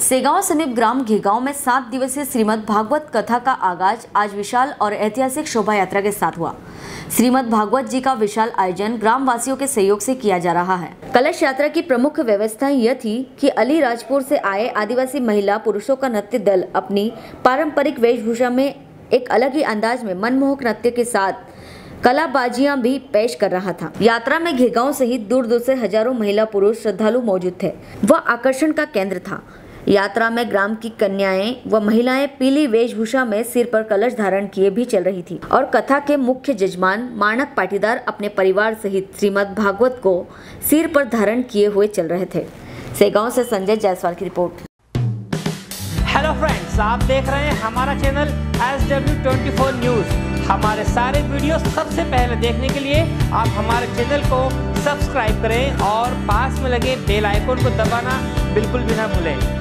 सेगांव समीप ग्राम घेगांव में 7 दिवसीय श्रीमद् भागवत कथा का आगाज आज विशाल और ऐतिहासिक शोभा यात्रा के साथ हुआ। श्रीमद् भागवत जी का विशाल आयोजन ग्राम वासियों के सहयोग से किया जा रहा है। कलश यात्रा की प्रमुख व्यवस्था यह थी कि अलीराजपुर से आए आदिवासी महिला पुरुषों का नृत्य दल अपनी पारंपरिक वेशभूषा में एक अलग ही अंदाज में मनमोहक नृत्य के साथ कलाबाजियां भी पेश कर रहा था। यात्रा में घेगांव सहित दूर दूर से हजारों महिला पुरुष श्रद्धालु मौजूद थे। वह आकर्षण का केंद्र था। यात्रा में ग्राम की कन्याएं व महिलाएं पीली वेशभूषा में सिर पर कलश धारण किए भी चल रही थी और कथा के मुख्य जजमान माणक पाटीदार अपने परिवार सहित श्रीमद् भागवत को सिर पर धारण किए हुए चल रहे थे। सेगांव से संजय जायसवाल की रिपोर्ट। हेलो फ्रेंड्स, आप देख रहे हैं हमारा चैनल SW24 न्यूज। हमारे सारे वीडियो सबसे पहले देखने के लिए आप हमारे चैनल को सब्सक्राइब करें और पास में लगे बेल आइकन को दबाना बिल्कुल भी ना भूलें।